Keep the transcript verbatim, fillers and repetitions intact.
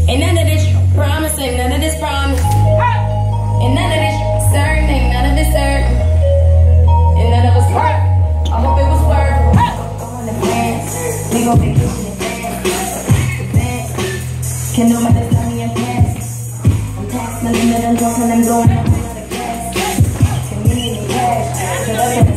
Ain't none of this promise, ain't none of this promise. Ain't none of this certain, ain't none of this certain. And none of us work. I hope it was worth it. On the fence, we gon' vacation in France. Can nobody tell me I'm past? I'm past my limit, I'm drunk and I'm going up another gas. Community cash, so that's